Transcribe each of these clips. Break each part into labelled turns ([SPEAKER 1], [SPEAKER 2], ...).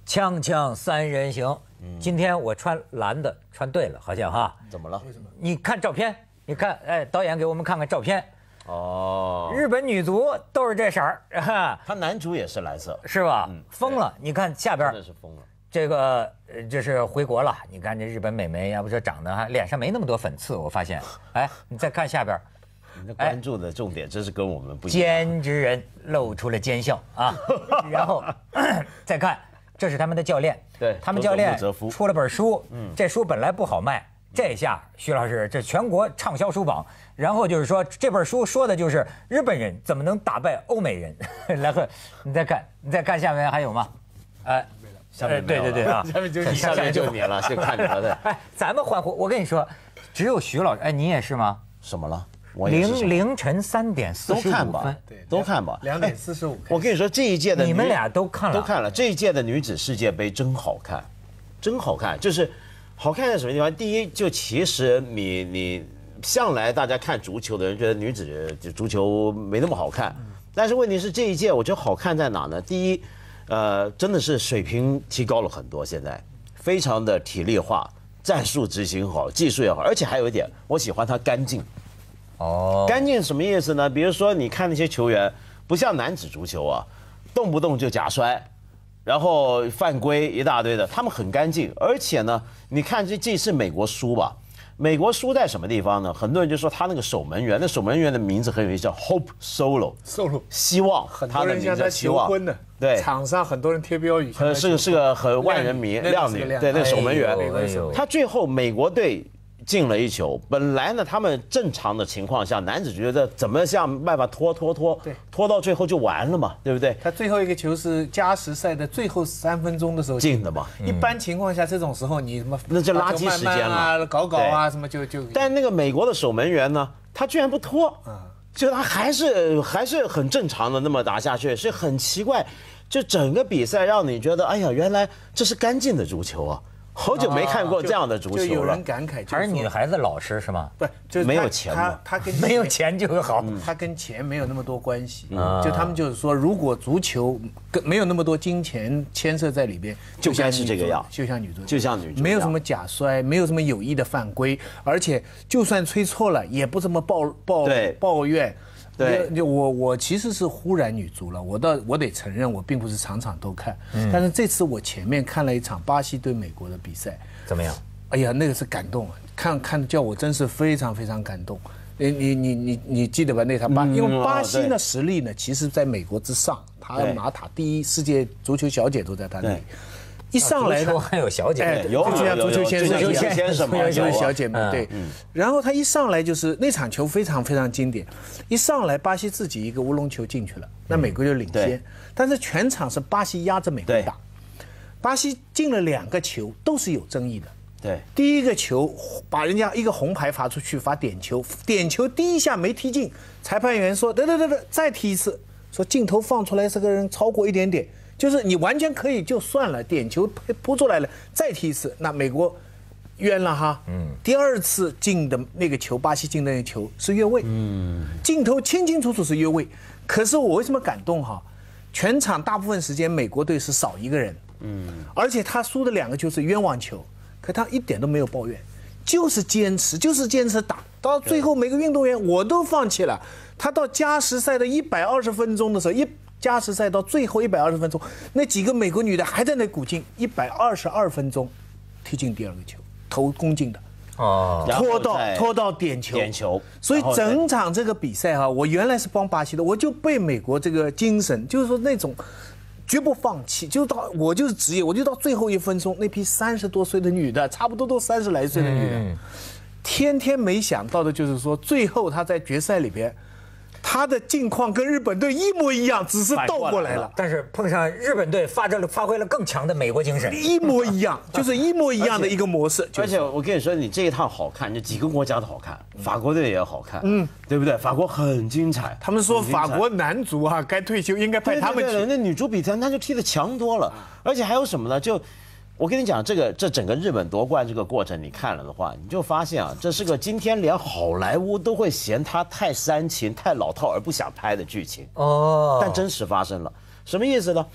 [SPEAKER 1] 锵锵三人行，今天我穿蓝的，穿对了，好像哈。
[SPEAKER 2] 怎么了？
[SPEAKER 1] 为什么？你看照片，你看，哎，导演给我们看看照片。
[SPEAKER 2] 哦，
[SPEAKER 1] 日本女足都是这色儿，
[SPEAKER 2] 他男主也是蓝色，
[SPEAKER 1] 是吧？疯了！你看下边，
[SPEAKER 2] 真的是疯了。
[SPEAKER 1] 这个这是回国了，你看这日本美眉，要不说长得还脸上没那么多粉刺，我发现。哎，你再看下边。
[SPEAKER 2] 你的关注的重点真是跟我们不一样。
[SPEAKER 1] 奸之人露出了奸笑啊，然后再看，这是他们的教练，
[SPEAKER 2] 对，
[SPEAKER 1] 他们教练出了本书，这书本来不好卖，这下徐老师这全国畅销书榜，然后就是说这本书说的就是日本人怎么能打败欧美人，然后你再看下面还有吗？哎。
[SPEAKER 2] 下面
[SPEAKER 1] 对啊，
[SPEAKER 2] 下面就你了，就看你了。对，
[SPEAKER 1] 哎，咱们欢呼！我跟你说，只有徐老师，哎，你也是吗？
[SPEAKER 2] 什么了？
[SPEAKER 1] 凌晨3点45分，
[SPEAKER 2] 对，都看吧。
[SPEAKER 3] 2点45。
[SPEAKER 2] 我跟你说，这一届的
[SPEAKER 1] 你们俩都看了，
[SPEAKER 2] 都看了。这一届的女子世界杯真好看，真好看。就是好看在什么地方？第一，就其实你向来大家看足球的人觉得女子足球没那么好看，但是问题是这一届我觉得好看在哪呢？第一。真的是水平提高了很多，现在非常的体力化，战术执行好，技术也好，而且还有一点，我喜欢它干净。哦，干净什么意思呢？比如说你看那些球员，不像男子足球啊，动不动就假摔，然后犯规一大堆的，他们很干净。而且呢，你看这次美国输吧。美国输在什么地方呢？很多人就说他那个守门员，那守门员的名字很有意思，叫 Hope Solo， 希望，
[SPEAKER 3] 很多人向他求婚的。
[SPEAKER 2] 对，
[SPEAKER 3] 场上很多人贴标语。
[SPEAKER 2] 是个很万人迷，靓女。对，那个守门员，他最后美国队进了一球。本来呢，他们正常的情况下，男子觉得怎么想办法拖到最后就完了嘛，对不对？
[SPEAKER 3] 他最后一个球是加时赛的最后3分钟的时候
[SPEAKER 2] 进的嘛。
[SPEAKER 3] 一般情况下，这种时候你什么
[SPEAKER 2] 那就垃圾时间了，
[SPEAKER 3] 搞啊什么就。
[SPEAKER 2] 但那个美国的守门员呢，他居然不拖，就他还是很正常的那么打下去，是很奇怪。就整个比赛让你觉得，哎呀，原来这是干净的足球啊！好久没看过这样的足球了。
[SPEAKER 3] 就有人感慨，
[SPEAKER 1] 还是女孩子老实是吗？
[SPEAKER 3] 不，就是
[SPEAKER 2] 没有钱嘛。
[SPEAKER 3] 他跟
[SPEAKER 1] 没有钱就会好，
[SPEAKER 3] 他跟钱没有那么多关系。就他们就是说，如果足球没有那么多金钱牵涉在里边，
[SPEAKER 2] 就该是这个样，
[SPEAKER 3] 就像女足，
[SPEAKER 2] 没
[SPEAKER 3] 有什么假摔，没有什么有意的犯规，而且就算吹错了，也不怎么抱怨。对，我其实是忽然女足了，我得承认，我并不是场场都看，但是这次我前面看了一场巴西对美国的比赛，
[SPEAKER 1] 怎么样？
[SPEAKER 3] 哎呀，那个是感动啊，看叫我真是非常非常感动。你记得吧？那场因为巴西呢实力呢，其实在美国之上，他拿塔第一，世界足球小姐都在他那里。一上来
[SPEAKER 1] 呢，还有小姐妹，
[SPEAKER 3] 就像足球先生嘛，就是小姐妹对。然后他一上来就是那场球非常非常经典，一上来巴西自己一个乌龙球进去了，那美国就领先，但是全场是巴西压着美国打，巴西进了2个球都是有争议的。
[SPEAKER 2] 对，
[SPEAKER 3] 第一个球把人家一个红牌罚出去，罚点球，点球第一下没踢进，裁判员说得，再踢一次，说镜头放出来这个人超过一点点。就是你完全可以就算了，点球扑出来了，再踢一次，那美国冤了哈。第2次进的那个球，巴西进的那个球是越位。镜头清清楚楚是越位。可是我为什么感动哈？全场大部分时间美国队是少1个人。而且他输的2个球是冤枉球，可他一点都没有抱怨，就是坚持打。到最后每个运动员我都放弃了。他到加时赛的120分钟的时候，加时赛到最后120分钟，那几个美国女的还在那鼓劲，122分钟踢进第2个球，头攻进的，拖到点球，所以整场这个比赛哈，我原来是帮巴西的，我就被美国这个精神，就是说那种绝不放弃，我就是职业，我就到最后1分钟，那批30多岁的女的，差不多都30来岁的女的，天天没想到的就是说，最后她在决赛里边。他的境况跟日本队一模一样，只是倒过来了。
[SPEAKER 1] 但是碰上日本队发挥了更强的美国精神，
[SPEAKER 3] 一模一样，就是一模一样的一个模式。
[SPEAKER 2] 而且我跟你说，你这一趟好看，就几个国家都好看，法国队也好看，对不对？法国很精彩。
[SPEAKER 3] 他们说法国男足啊，该退休应该派他们去。
[SPEAKER 2] 那女足比赛那就踢得强多了，而且还有什么呢？我跟你讲，这整个日本夺冠这个过程，你看了的话，你就发现啊，这是个今天连好莱坞都会嫌它太煽情、太老套而不想拍的剧情。但真实发生了，什么意思呢？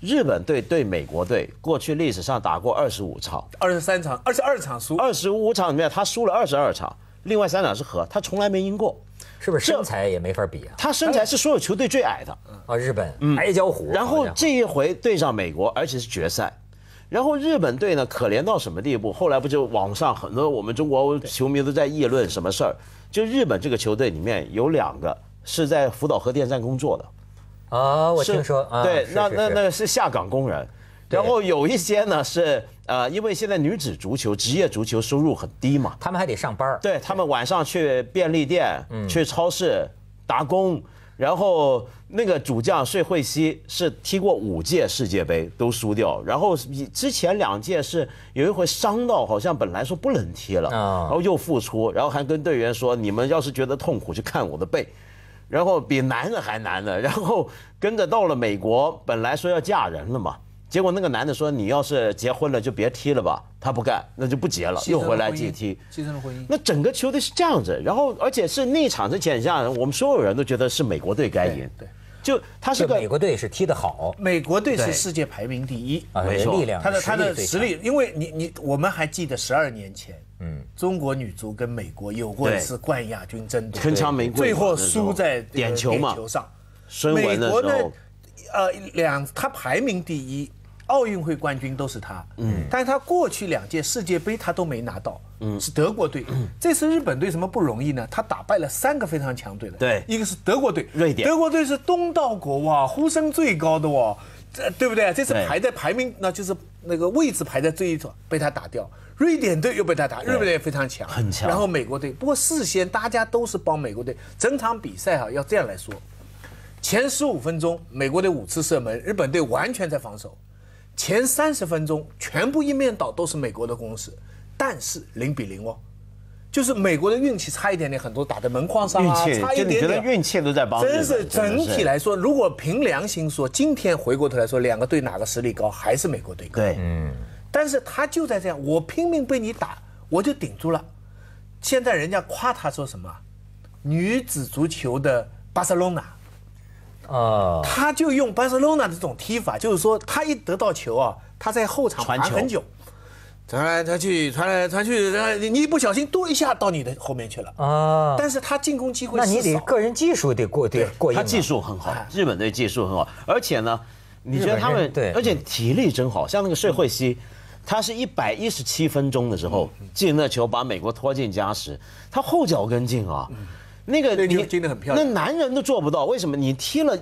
[SPEAKER 2] 日本队对美国队过去历史上打过25场
[SPEAKER 3] 23场，22场输
[SPEAKER 2] ，25场里面他输了22场，另外3场是和，他从来没赢过。
[SPEAKER 1] 是不是身材也没法比啊？
[SPEAKER 2] 他身材是所有球队最矮的
[SPEAKER 1] 啊，日本矮脚虎。
[SPEAKER 2] 然后这一回对上美国，而且是决赛。然后日本队呢，可怜到什么地步？后来不就网上很多我们中国球迷都在议论什么事儿？就日本这个球队里面有2个是在福岛核电站工作的。
[SPEAKER 1] 啊，我听说。
[SPEAKER 2] 对，那是下岗工人。然后有一些呢是因为现在女子足球、职业足球收入很低嘛，
[SPEAKER 1] 他们还得上班。
[SPEAKER 2] 对他们晚上去便利店、去超市打工。然后那个主将穗惠希是踢过5届世界杯都输掉，然后之前2届是有一回伤到好像本来说不能踢了，然后又复出，然后还跟队员说你们要是觉得痛苦去看我的背，然后比男的还难的，然后跟着到了美国，本来说要嫁人了嘛。结果那个男的说：“你要是结婚了就别踢了吧。”他不干，那就不结了，又回来继续踢，
[SPEAKER 3] 牺牲了婚姻。
[SPEAKER 2] 那整个球队是这样子，然后而且是那场之前，像我们所有人都觉得是美国队该赢，
[SPEAKER 3] 对，
[SPEAKER 2] 就他是个
[SPEAKER 1] 美国队是踢得好，
[SPEAKER 3] 美国队是世界排名第1，
[SPEAKER 2] 没错，
[SPEAKER 1] 力量，
[SPEAKER 3] 他的实力，因为我们还记得12年前，中国女足跟美国有过一次冠亚军争夺，
[SPEAKER 2] 铿锵玫瑰，
[SPEAKER 3] 最后输在
[SPEAKER 2] 点球上，
[SPEAKER 3] 孙雯的时候，美国呢，他排名第1。奥运会冠军都是他，但是他过去2届世界杯他都没拿到，是德国队。这次日本队什么不容易呢？他打败了3个非常强队的，
[SPEAKER 2] 对，
[SPEAKER 3] 一个是德国队，
[SPEAKER 2] 瑞典，
[SPEAKER 3] 德国队是东道国哇，呼声最高的哇，对不对？这次排在排名，那就是那个位置排在最一头，被他打掉。瑞典队又被他打，日本队非常强，
[SPEAKER 2] 很强。
[SPEAKER 3] 然后美国队，不过事先大家都是帮美国队，整场比赛要这样来说，前15分钟美国队5次射门，日本队完全在防守。前30分钟全部一面倒都是美国的攻势，但是0-0哦，就是美国的运气差一点点，很多打在门框上啊，差一点点。
[SPEAKER 2] 就你觉得运气都在帮？
[SPEAKER 3] 真是整体来说，如果凭良心说，今天回过头来说，2个队哪个实力高，还是美国队高。
[SPEAKER 2] 对，
[SPEAKER 3] 但是他就在这样，我拼命被你打，我就顶住了。现在人家夸他说什么？女子足球的巴塞罗那。他就用巴塞罗那的这种踢法，就是说他一得到球啊，他在后场盘很久，传来传去，传来传去，你一不小心多一下到你的后面去了啊。但是他进攻机会
[SPEAKER 1] 那你得个人技术得过硬。
[SPEAKER 2] 他技术很好，日本队技术很好，而且呢，你觉得他们
[SPEAKER 1] 对，
[SPEAKER 2] 而且体力真好，像那个穗惠希，他是117分钟的时候进那球，把美国拖进加时，他后脚跟进啊。那个
[SPEAKER 3] 你进得很漂亮，
[SPEAKER 2] 那男人都做不到，为什么？你踢了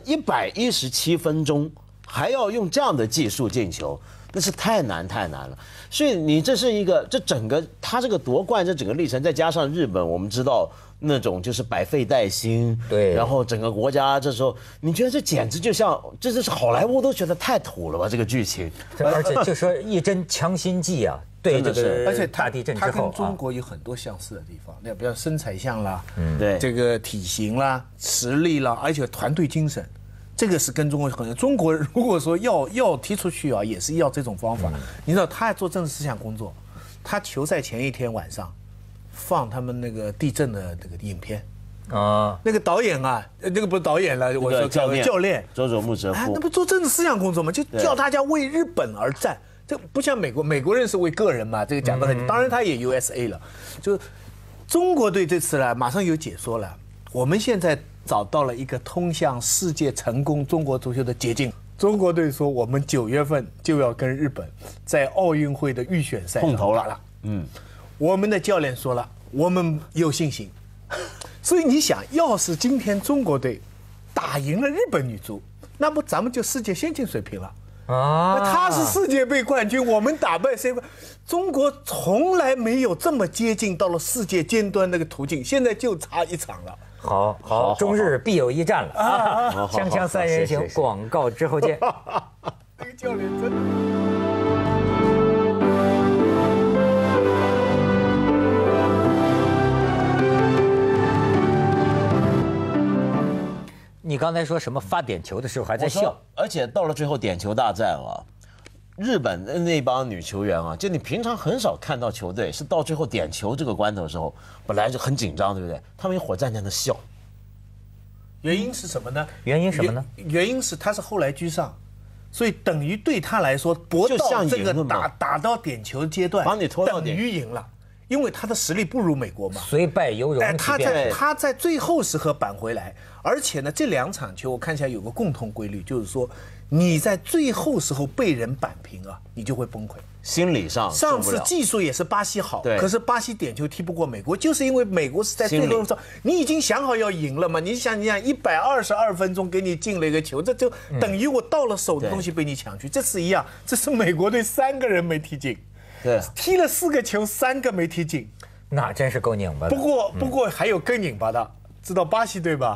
[SPEAKER 2] 117分钟，还要用这样的技术进球，那是太难了。所以你这是一个，这整个他这个夺冠这整个历程，再加上日本，我们知道那种就是百废待兴，
[SPEAKER 1] 对，
[SPEAKER 2] 然后整个国家这时候，你觉得这简直就像，这是好莱坞都觉得太土了吧？这个剧情，
[SPEAKER 1] 而且就说一针强心剂啊。对，这个
[SPEAKER 3] 而且
[SPEAKER 1] 大地震之后，
[SPEAKER 3] 他跟中国有很多相似的地方，那比如身材像啦，
[SPEAKER 2] 对，
[SPEAKER 3] 这个体型啦、实力啦，而且团队精神，这个是跟中国很。中国如果说要踢出去啊，也是要这种方法。你知道他还做政治思想工作，他球赛前一天晚上放他们那个地震的这个影片。那个导演啊，那个不是导演了，我说教练
[SPEAKER 2] 佐佐木哲夫，
[SPEAKER 3] 那不做政治思想工作吗？就叫大家为日本而战。这不像美国人是为个人嘛，这个讲得很，当然他也 USA 了，就中国队这次呢，马上有解说了，我们现在找到了一个通向世界成功中国足球的捷径。中国队说，我们9月份就要跟日本在奥运会的预选赛
[SPEAKER 2] 碰头了。
[SPEAKER 3] 我们的教练说了，我们有信心。所以你想，要是今天中国队打赢了日本女足，那么咱们就世界先进水平了。那他是世界杯冠军，我们打败谁？中国从来没有这么接近到了世界尖端那个途径，现在就差一场了。
[SPEAKER 1] 好，中日必有一战了啊！锵锵三人行，广告之后见。
[SPEAKER 3] 这个教练真的。
[SPEAKER 1] 你刚才说什么发点球的时候还在笑，
[SPEAKER 2] 而且到了最后点球大战啊，日本的那帮女球员啊，就你平常很少看到球队是到最后点球这个关头的时候，本来就很紧张，对不对？他们一伙站在那笑，
[SPEAKER 3] 原因是什么呢？
[SPEAKER 1] 原因什么呢？
[SPEAKER 3] 原因是他是后来居上， 所以等于对他来说，搏
[SPEAKER 2] 就像
[SPEAKER 3] 到这个
[SPEAKER 2] 赢了嘛
[SPEAKER 3] 打到点球阶段，
[SPEAKER 2] 把你拖到点
[SPEAKER 3] 等于赢了，因为他的实力不如美国嘛。
[SPEAKER 1] 虽败犹荣。
[SPEAKER 3] 他在最后时刻扳回来，而且呢，这2场球我看起来有个共同规律，就是说你在最后时候被人扳平啊，你就会崩溃。
[SPEAKER 2] 心理上
[SPEAKER 3] 上次技术也是巴西好，可是巴西点球踢不过美国，就是因为美国是在最后的时候，你已经想好要赢了嘛？你想122分钟给你进了一个球，这就等于我到了手的东西被你抢去。这次一样，这是美国队3个人没踢进，
[SPEAKER 2] 对，
[SPEAKER 3] 踢了4个球，3个没踢进，
[SPEAKER 1] 那真是够拧巴的。
[SPEAKER 3] 不过还有更拧巴的，知道巴西队吧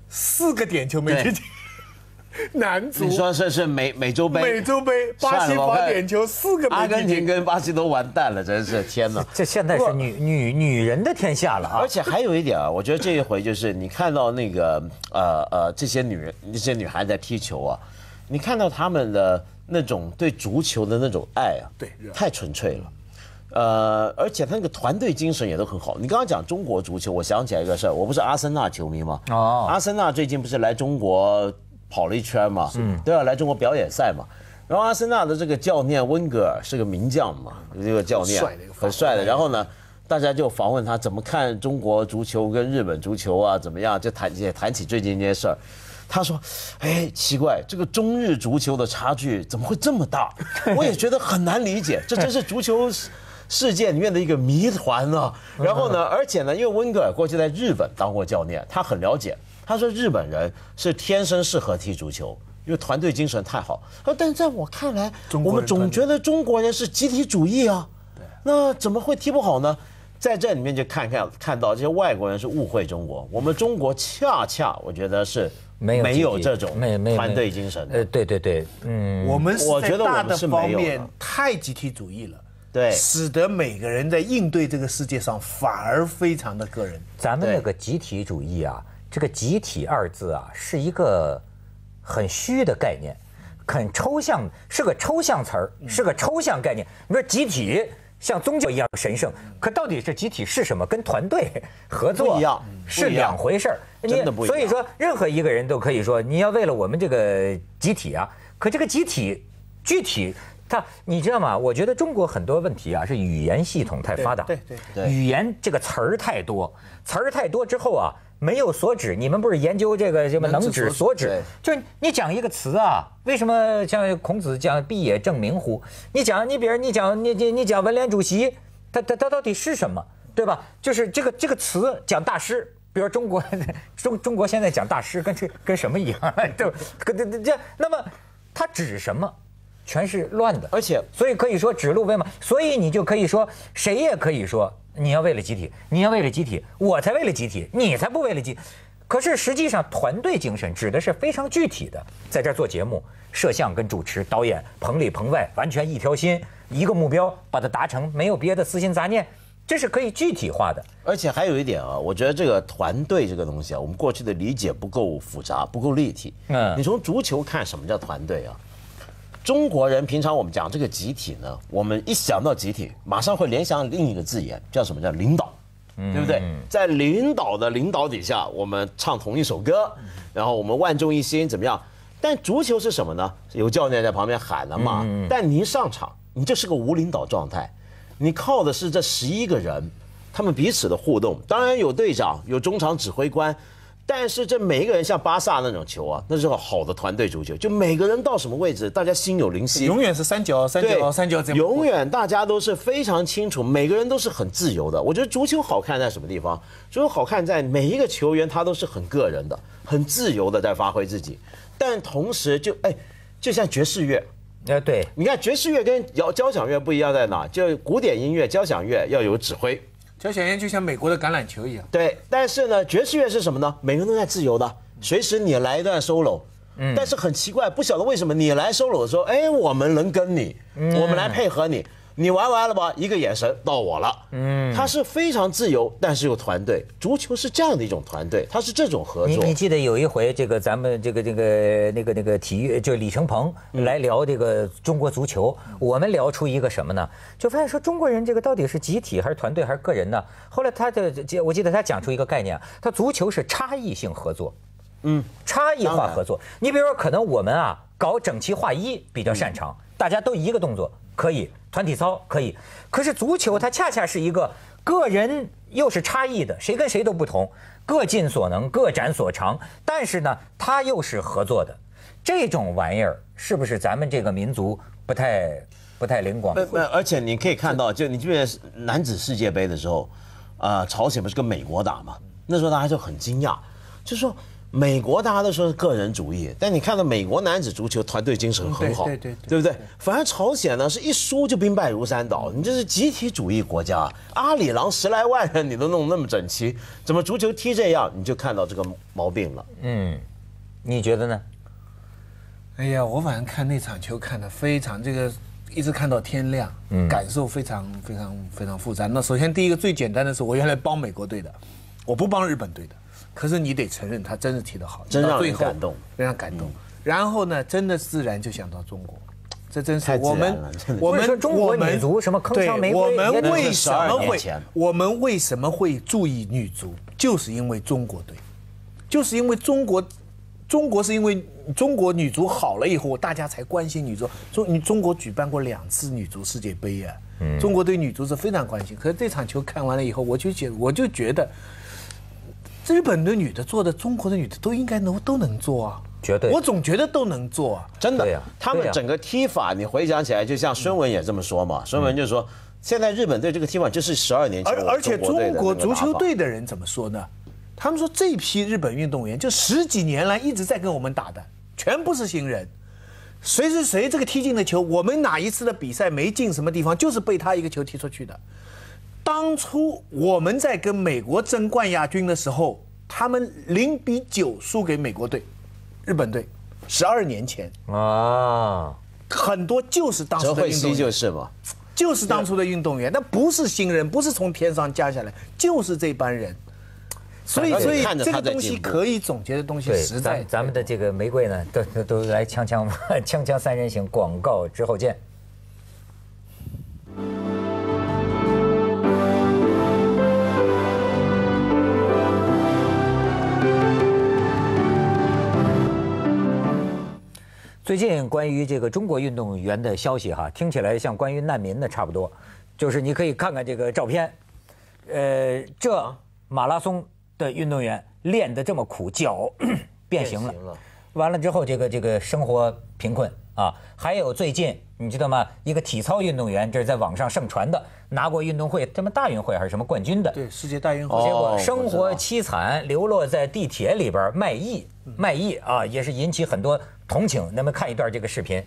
[SPEAKER 3] ？4个点球没踢进。男足，
[SPEAKER 2] 你说是美洲杯，
[SPEAKER 3] 巴西罚点球4个没踢进，
[SPEAKER 2] 阿根廷跟巴西都完蛋了，真是天哪！
[SPEAKER 1] 这现在是女人的天下了啊！
[SPEAKER 2] 而且还有一点啊，我觉得这一回就是你看到那个这些女孩在踢球啊，你看到她们的那种对足球的那种爱啊，
[SPEAKER 3] 对，
[SPEAKER 2] 太纯粹了。而且他那个团队精神也都很好。你刚刚讲中国足球，我想起来一个事儿，我不是阿森纳球迷吗？哦，阿森纳最近不是来中国跑了一圈嘛，都要来中国表演赛嘛。然后阿森纳的这个教练温格尔是个名将嘛，这个教练很帅的。然后呢，大家就访问他怎么看中国足球跟日本足球啊，怎么样？就谈起最近这些事儿。他说：“哎，奇怪，这个中日足球的差距怎么会这么大？我也觉得很难理解，这真是足球世界里面的一个谜团啊。”然后呢，而且呢，因为温格尔过去在日本当过教练，他很了解。他说日本人是天生适合踢足球，因为团队精神太好。但是在我看来，我们总觉得中国人是集体主义啊，那怎么会踢不好呢？在这里面就看到这些外国人是误会中国，我们中国恰恰我觉得是没有这种团队精神。
[SPEAKER 1] 对，
[SPEAKER 3] 我们是在大的方面太集体主义了。
[SPEAKER 2] 对，
[SPEAKER 3] 使得每个人在应对这个世界上反而非常的个人。
[SPEAKER 1] 咱们那个集体主义啊，这个集体2字啊，是一个很虚的概念，很抽象，是个抽象词儿，是个抽象概念。你说集体像宗教一样神圣，可到底是集体是什么？跟团队合作
[SPEAKER 2] 不一样，
[SPEAKER 1] 是2回事儿。
[SPEAKER 2] 真的不一样。
[SPEAKER 1] 所以说，任何一个人都可以说，你要为了我们这个集体啊，可这个集体具体。你知道吗？我觉得中国很多问题啊，是语言系统太发达，
[SPEAKER 2] 对，
[SPEAKER 1] 语言这个词儿太多之后啊，没有所指。你们不是研究这个什么能指所指？就是你讲一个词啊，为什么像孔子讲必也正名乎？你比如你讲文联主席，他到底是什么，对吧？就是这个词讲大师，比如中国现在讲大师跟什么一样？对，那么他指什么？全是乱的，
[SPEAKER 2] 而且
[SPEAKER 1] 所以可以说指鹿为马，所以你就可以说，谁也可以说你要为了集体，我才为了集体，你才不为了集体。可是实际上，团队精神指的是非常具体的，在这儿做节目，摄像跟主持、导演棚里棚外完全一条心，一个目标把它达成，没有别的私心杂念，这是可以具体化的。
[SPEAKER 2] 而且还有一点啊，我觉得这个团队这个东西啊，我们过去的理解不够复杂，不够立体。你从足球看什么叫团队啊？中国人平常我们讲这个集体呢，我们一想到集体，马上会联想另一个字眼，叫什么？叫领导，对不对？在领导的领导底下，我们唱同一首歌，然后我们万众一心，怎么样？但足球是什么呢？有教练在旁边喊了嘛，但你一上场，你就是个无领导状态，你靠的是这11个人，他们彼此的互动。当然有队长，有中场指挥官。但是这每一个人像巴萨那种球啊，那是个好的团队足球，就每个人到什么位置，大家心有灵犀，
[SPEAKER 3] 永远是三角这样，
[SPEAKER 2] 永远大家都是非常清楚，每个人都是很自由的。我觉得足球好看在什么地方？足球好看在每一个球员他都是很个人的、很自由的在发挥自己，但同时就像爵士乐。
[SPEAKER 1] 对，
[SPEAKER 2] 你看爵士乐跟交响乐不一样在哪？就古典音乐、交响乐要有指挥。
[SPEAKER 3] 交响乐就像美国的橄榄球一样，
[SPEAKER 2] 对，但是呢，爵士乐是什么呢？每个人都在自由的，随时你来一段 solo，但是很奇怪，不晓得为什么你来 solo 的时候，我们能跟你，我们来配合你，你玩完了吧，一个眼神到我了，它是非常自由，但是有团队，足球是这样的一种团队，它是这种合作。
[SPEAKER 1] 你记得有一回，这个咱们那个体育，就李承鹏来聊这个中国足球，我们聊出一个什么呢？就发现说中国人这个到底是集体还是团队还是个人呢？后来我记得他讲出一个概念，他足球是差异性合作。 差异化合作。你比如说，可能我们啊搞整齐划一比较擅长，大家都一个动作可以，团体操可以。可是足球它恰恰是一个个人又是差异的，谁跟谁都不同，各尽所能，各展所长。但是呢，它又是合作的。这种玩意儿是不是咱们这个民族不太灵光？
[SPEAKER 2] 而且你可以看到，就你记不记得男子世界杯的时候，朝鲜不是跟美国打嘛？那时候大家就很惊讶，就说美国大家都说是个人主义，但你看到美国男子足球团队精神很好，对不对？反而朝鲜呢是一输就兵败如山倒，你这是集体主义国家，阿里郎10来万人你都弄那么整齐，怎么足球踢这样？你就看到这个毛病了。
[SPEAKER 1] 你觉得呢？
[SPEAKER 3] 哎呀，我反正看那场球看得非常这个。一直看到天亮，感受非常复杂。那首先第一个最简单的是，我原来帮美国队的，我不帮日本队的。可是你得承认，他真是踢得好，
[SPEAKER 2] 真让人感动，
[SPEAKER 3] 非常感动。然后呢，真的自然就想到中国，这真是
[SPEAKER 2] 我
[SPEAKER 3] 们
[SPEAKER 1] 中国女足什么铿锵玫瑰，
[SPEAKER 3] 我们为什么会注意女足，就是因为中国队，就是因为中国是因为中国女足好了以后，大家才关心女足。中国举办过2次女足世界杯啊，中国对女足是非常关心。可是这场球看完了以后，我就觉得，日本的女的做的，中国的女的都应该都能做啊，
[SPEAKER 1] 绝对。
[SPEAKER 3] 我总觉得都能做啊，
[SPEAKER 2] 真的。他们整个踢法，你回想起来，就像孙文也这么说嘛，孙文就说，现在日本队这个踢法就是12年前，
[SPEAKER 3] 而且中国足球队的人怎么说呢？他们说这批日本运动员就10几年来一直在跟我们打的，全部是新人。谁这个踢进的球，我们哪一次的比赛没进什么地方，就是被他一个球踢出去的。当初我们在跟美国争冠亚军的时候，他们0-9输给美国队，日本队，12年前啊，很多就是当初的运动员，
[SPEAKER 2] 就是嘛，
[SPEAKER 3] 就是当初的运动员，那不是新人，不是从天上降下来，就是这班人。所以这个东西可以总结的东西实在。
[SPEAKER 1] 咱们的这个玫瑰呢，都来锵锵三人行，广告之后见。最近关于这个中国运动员的消息哈，听起来像关于难民的差不多，就是你可以看看这个照片，这马拉松的运动员练得这么苦，脚变形了，完了之后这个生活贫困啊。还有最近你知道吗？一个体操运动员，这是在网上盛传的，拿过运动会什么大运会还是什么冠军的，
[SPEAKER 3] 对，世界大运会，
[SPEAKER 1] 结果生活凄惨，流落在地铁里边卖艺啊，也是引起很多同情。咱们看一段这个视频。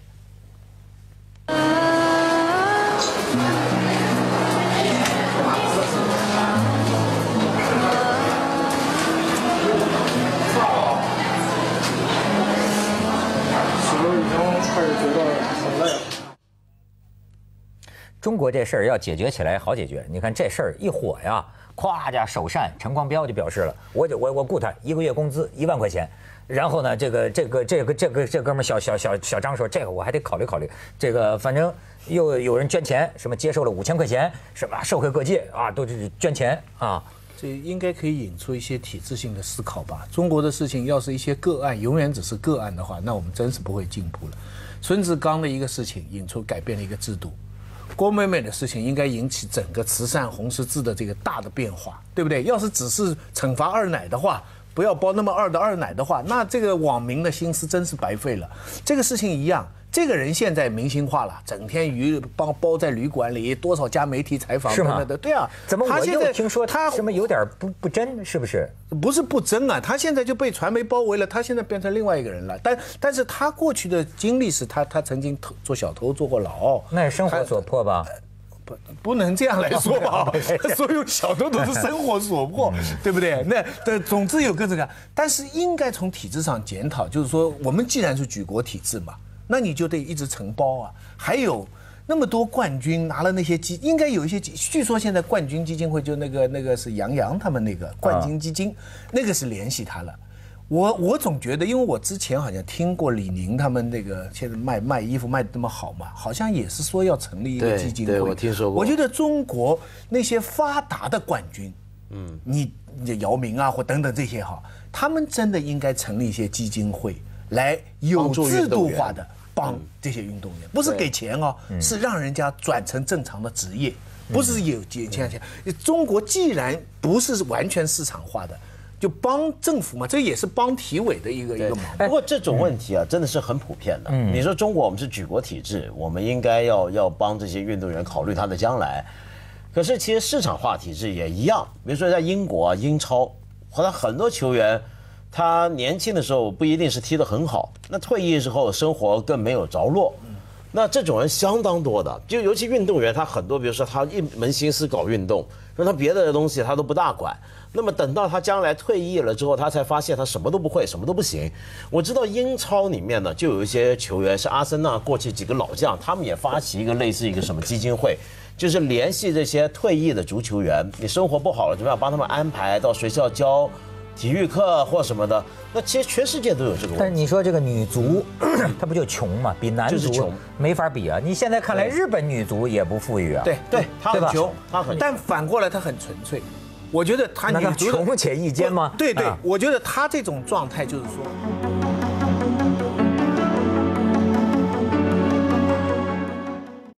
[SPEAKER 1] 中国这事儿要解决起来好解决，你看这事儿一火呀，咵家首善陈光标就表示了，我雇他1个月工资1万块钱，然后呢，这哥们儿小张说，这个我还得考虑考虑，这个反正又有人捐钱，什么接受了5000块钱，什么社会各界啊都是捐钱啊。
[SPEAKER 3] 这应该可以引出一些体制性的思考吧。中国的事情要是一些个案，永远只是个案的话，那我们真是不会进步了。孙志刚的一个事情引出改变了一个制度。郭美美的事情应该引起整个慈善红十字的这个大的变化，对不对？要是只是惩罚二奶的话，不要包那么二的二奶的话，那这个网民的心思真是白费了。这个事情一样，这个人现在明星化了，整天包在旅馆里，多少家媒体采访
[SPEAKER 1] 是吗？
[SPEAKER 3] 对啊，
[SPEAKER 1] 怎么我又听说他什么有点不真，是不是？
[SPEAKER 3] 不是不真啊，他现在就被传媒包围了，他现在变成另外一个人了。但是他过去的经历是他曾经做小偷坐过牢，
[SPEAKER 1] 那是生活所迫吧？
[SPEAKER 3] 不能这样来说吧，所有小偷都是生活所迫，对不对？那总之有各种各样，但是应该从体制上检讨，就是说我们既然是举国体制嘛，那你就得一直承包啊。还有那么多冠军拿了那些应该有一些据说现在冠军基金会就那个是杨洋他们那个冠军基金，那个是联系他了。我总觉得，因为我之前好像听过李宁他们那个现在卖衣服卖得那么好嘛，好像也是说要成立一个基金会。
[SPEAKER 2] 对，我听说过。
[SPEAKER 3] 我觉得中国那些发达的冠军， 你姚明啊或等等这些哈，他们真的应该成立一些基金会，来有制度化的帮这些运动员，不是给钱哦，是让人家转成正常的职业，不是有钱。中国既然不是完全市场化的。就帮政府嘛，这也是帮体委的一个忙。
[SPEAKER 2] 不过这种问题啊，真的是很普遍的。你说中国我们是举国体制，我们应该要帮这些运动员考虑他的将来。可是其实市场化体制也一样，比如说在英国啊、英超，好像很多球员，他年轻的时候不一定是踢得很好，那退役之后生活更没有着落。那这种人相当多的，就尤其运动员，他很多，比如说他一门心思搞运动，让他别的东西他都不大管。那么等到他将来退役了之后，他才发现他什么都不会，什么都不行。我知道英超里面呢，就有一些球员是阿森纳过去几个老将，他们也发起一个类似一个什么基金会，就是联系这些退役的足球员，你生活不好了，怎么样帮他们安排到学校教体育课或什么的。那其实全世界都有这个问题。
[SPEAKER 1] 但是你说这个女足，她不就穷嘛，比男足没法比啊。你现在看来，日本女足也不富裕啊。
[SPEAKER 3] 对，她很穷，
[SPEAKER 2] 她很，
[SPEAKER 3] 但反过来她很纯粹。我觉得她女足
[SPEAKER 1] 穷且益坚吗？
[SPEAKER 3] 对，我觉得她这种状态就是说。